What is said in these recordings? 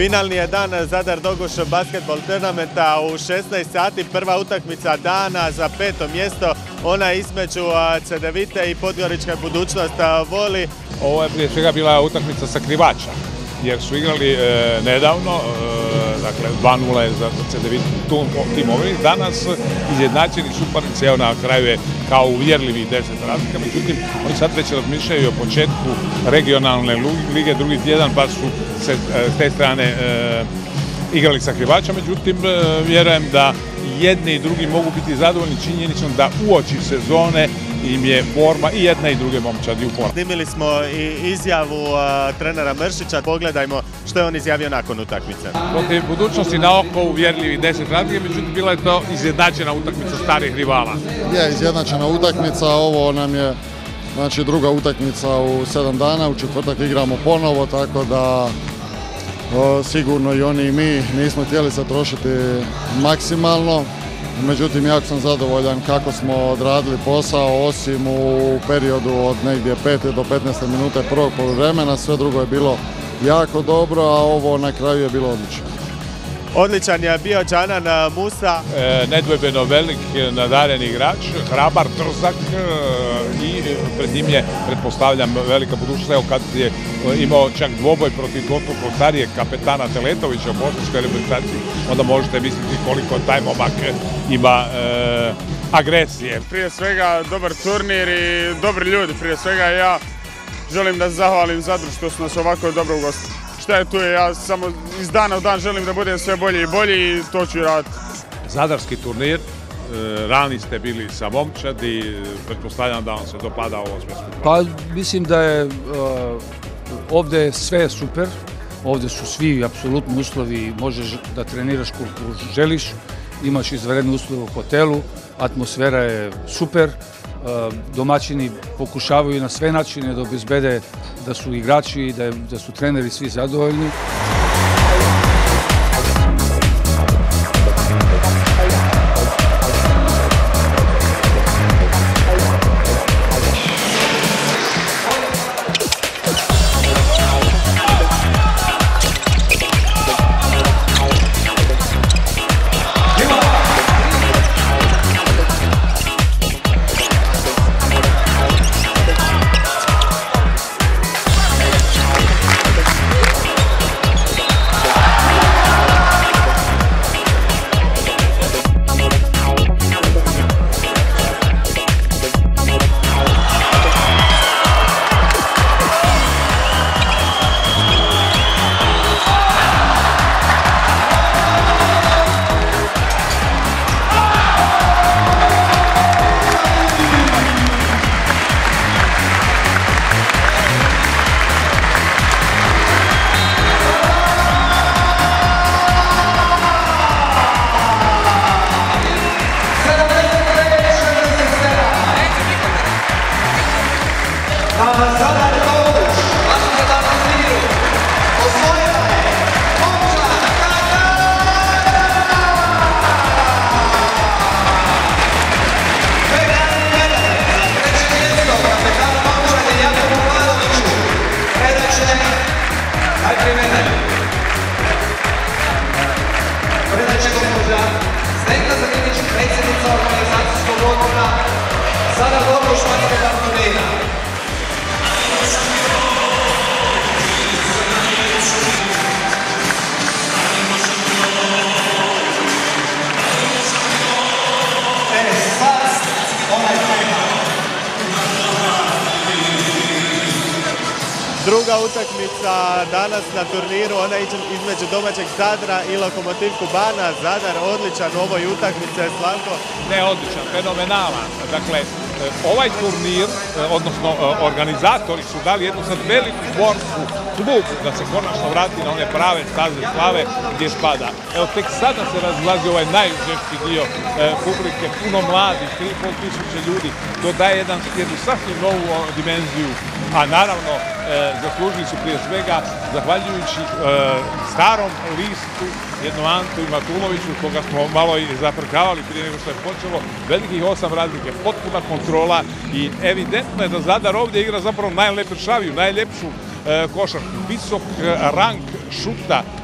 Finalni je dan Zadar Doguš basketbol turnamenta u 16 sati. Prva utakmica dana za 5. mjesto. Ona između Cedevite i Podgorička budućnost Voli. Ovo je prije svega bila utakmica sakrivača, jer su igrali nedavno, dakle 2-0 je za Cedevitu tim ovim. Danas izjednačeni suparnici, evo na kraju je kao uvjerljivi 10 razlika, međutim oni sad već razmišljaju o početku regionalne lige, drugi tjedan, pa su se s te strane igrali sakrivača, međutim vjerujem da jedni i drugi mogu biti zadovoljni činjenicom da uoči sezone im je forma i jedne i druge momčadi u formu. Snimili smo i izjavu trenera Mršića, pogledajmo što je on izjavio nakon utakmice. Protiv budućnosti na oko uvjerljivi 10 razlike, međutim bila je to izjednačena utakmica starih rivala. Je izjednačena utakmica, ovo nam je znači druga utakmica u 7 dana, u četvrtak igramo ponovo, tako da sigurno i oni i mi nismo htjeli se trošiti maksimalno. Međutim, jako sam zadovoljan kako smo odradili posao, osim u periodu od negdje 5. do 15. minute prvog poluvremena. Sve drugo je bilo jako dobro, a ovo na kraju je bilo odlično. Odličan je bio Džanan Musa. Nedvojbeno velik, nadaren igrač, hrabar, trzak i pred njim je, pretpostavljam, velika budućnost. Evo kad je imao čak dvoboj protiv dvostruko starijeg kapetana Teletovića u bosanskoj reprezentaciji, onda možete misliti koliko taj momak ima agresije. Prije svega dobar turnir i dobri ljudi. Prije svega ja želim da zahvalim Zadru što su nas ovako dobro ugostili. Šta je tu, ja samo iz dana u dan želim da budem sve bolji i bolji i to ću raditi. Zadarski turnir, rani ste bili sa momčadi, pretpostavljam da vam se dopada ovo sve skupa. Pa mislim da je ovdje sve super, ovdje su svi apsolutni uslovi, možeš da treniraš koliko želiš, imaš izvanredne uslove u hotelu, atmosfera je super, domaćini pokušavaju na sve načine da obezbede da su igrači i da su treneri svi zadovoljni. Zadar Doguš basketbol turnira. Druga utakmica danas na turniru, ona je između domaćeg Zadra i Lokomotiv Kubana. Zadar odličan u ovoj utakmici, Slavko. Ne odličan, fenomenalan. Dakle, ovaj turnir, odnosno organizatori su dali jednu sad veliku borbu klubu da se konačno vrati na one prave staze slave gdje spada. Evo, tek sada se razlazi ovaj najžešći dio publike, puno mladih, 3.500 ljudi. To daje jednu sasvim novu dimenziju, a naravno zaslužili su prije svega zahvaljujući starom listu, jednom Antu i Matuloviću, koga smo malo i zafrkavali prije nego što je počelo, velikih 8 razlike, potpuna kontrola i evidentno je da Zadar ovdje igra zapravo najlepšaviju, najljepšu košarku. Visok rang šuta,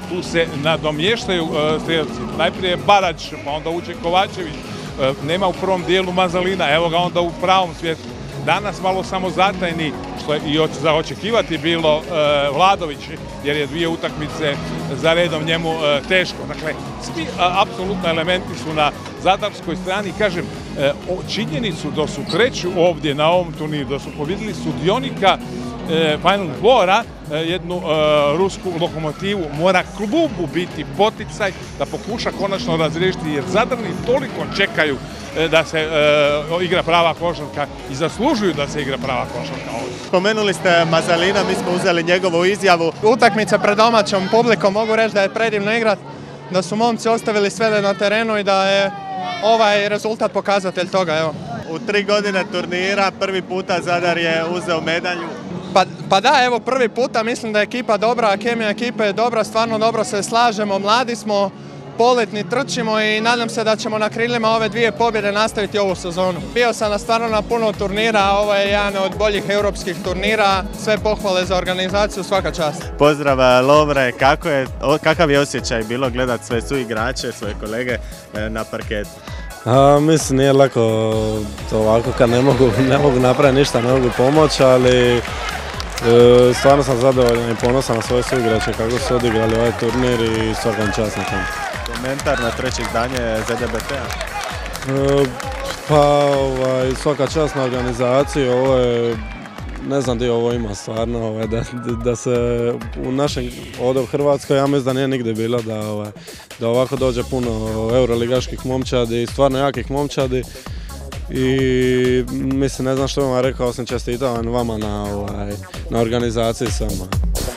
tu se nadomještaju strelci. Najprije Barać, pa onda uđe Kovačević, nema u prvom dijelu Mazalina, evo ga onda u pravom svjetlu. Danas malo samozatajni, što je i za očekivati bilo Vladović, jer je 2 utakmice za redom njemu teško. Dakle, svi apsolutno elementi su na zadarskoj strani. Kažem, činjenicu da su treći ovdje na ovom turniru, da su pobjedili sudionika Final Foura, jednu rusku Lokomotivu, mora klubu biti poticaj da pokuša konačno razriješiti, jer Zadrani toliko čekaju da se igra prava košarka i zaslužuju da se igra prava košarka ovdje. Spomenuli ste Mazalina, mi smo uzeli njegovu izjavu. Utakmica pred domaćom publikom, mogu reći da je predivno igrat, da su momci ostavili sve na terenu i da je ovaj rezultat pokazatelj toga. Evo. U 3 godine turnira prvi puta Zadar je uzeo medalju. Pa da, evo prvi puta, mislim da je ekipa dobra, kemija ekipe je dobra, stvarno dobro se slažemo, mladi smo, poletni trčimo i nadam se da ćemo na krilima ove 2 pobjede nastaviti ovu sezonu. Bio sam stvarno na puno turnira, ovo je jedan od boljih europskih turnira, sve pohvale za organizaciju, svaka čast. Pozdrav Lovre, kakav je osjećaj bilo gledati sve suigrače, svoje kolege na parketu? Mislim, nije lako to ovako kad ne mogu napraviti ništa, ne mogu pomoći, ali stvarno sam zadovoljan i ponosan na svoje suigrače kako su odigrali ovaj turnir i svakom čast na tom. Komentar na treće izdanje ZDBT-a? Pa svaka čast na organizaciji, ovo je, ne znam gdje ovo ima stvarno, da se u našem ovdje u Hrvatskoj, ja mislim da nije nigdje bilo da ovako dođe puno euroligaških momčadi, stvarno jakih momčadi. I mislim, ne znam što vam rekao, sam čestitam vama na organizaciji sama.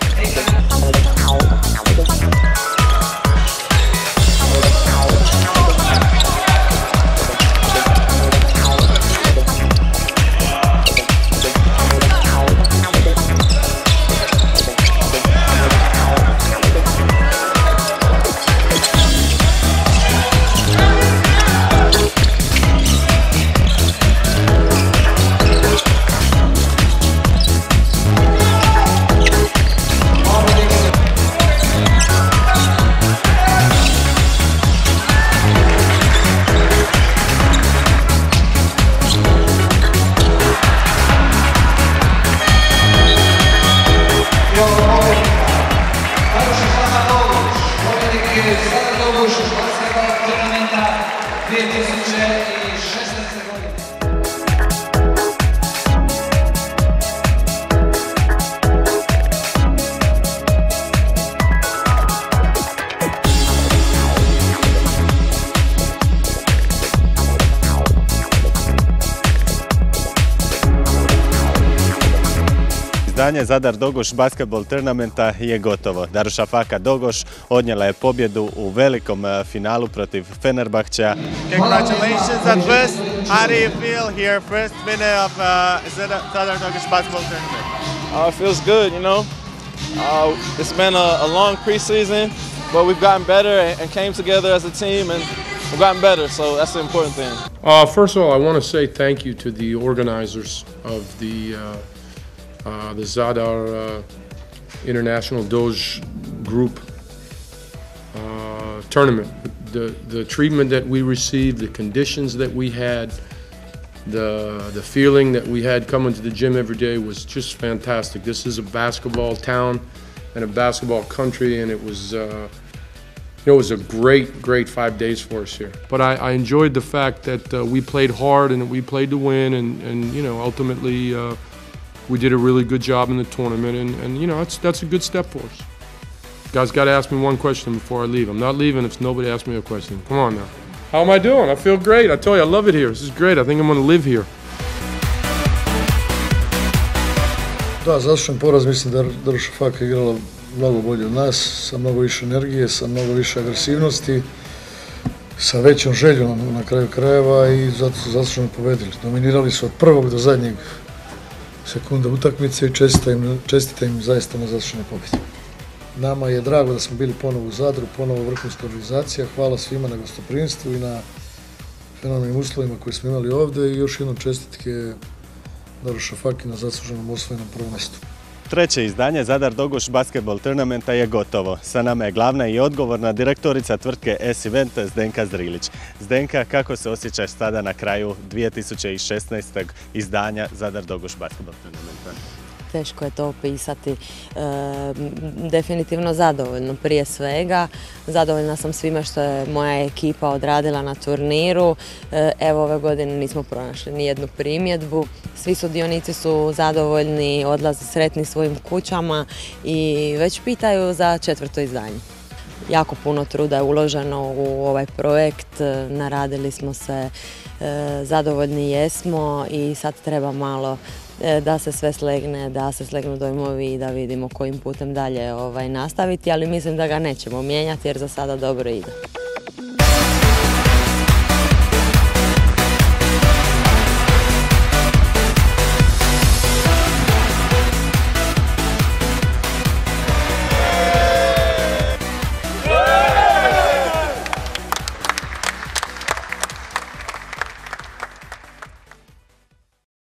Izdanje Zadar Dogoš basketball turnamenta je gotovo. Darušafaka Dogoš odnijela je pobjedu u velikom finalu protiv Fenerbahčeja. Congratulations at first. How do you feel here? First winner of Zadar Dogoš basketball tournament. It feels good, you know. It's been a long preseason, but we've gotten better and came together as a team and we've gotten better, so that's the important thing. First of all, I want to say thank you to the organizers of the Zadar International Doge Group tournament. The treatment that we received, the conditions that we had, the feeling that we had coming to the gym every day was just fantastic. This is a basketball town and a basketball country, and it was it was a great 5 days for us here. But I enjoyed the fact that we played hard and we played to win, and you know, ultimately we did a really good job in the tournament, and you know, that's a good step for us. Guys, got to ask me one question before I leave. I'm not leaving if nobody asks me a question. Come on now. How am I doing? I feel great. I told you, I love it here. This is great. I think I'm going to live here. Da, završen poraz, mislim da Darušafaka igrala mnogo bolje od nas, sa mnogo više energije, sa mnogo više agresivnosti, sa većom željom na kraju krajeva i zato su zasluženo pobedili. Dominirali su od prvog do zadnjeg sekunda utakmice i čestitam im zaista na zaslužene pobjede. Nama je drago da smo bili ponovo u Zadru, ponovo vrhunska organizacija. Hvala svima na gostoprimstvu i na fenomenalnim uslovima koje smo imali ovdje i još jednom čestitke Darušafaki na zasluženom osvojenom prvom mjestu. Treće izdanje Zadar Dogoš Basketball Tournamenta je gotovo. Sa nama je glavna i odgovorna direktorica tvrtke S-Event Zdenka Zrilić. Zdenka, kako se osjećaš sada na kraju 2016. izdanja Zadar Dogoš Basketball Tournamenta? Teško je to opisati. Definitivno zadovoljno prije svega. Zadovoljna sam svime što je moja ekipa odradila na turniru. Evo, ove godine nismo pronašli ni jednu primjedbu. Svi sudionici su zadovoljni, odlaze sretni svojim kućama i već pitaju za četvrto izdanje. Jako puno truda je uloženo u ovaj projekt, naradili smo se, zadovoljni jesmo i sad treba malo da se sve slegne, da se slegnu dojmovi i da vidimo kojim putem dalje nastaviti, ali mislim da ga nećemo mijenjati jer za sada dobro ide.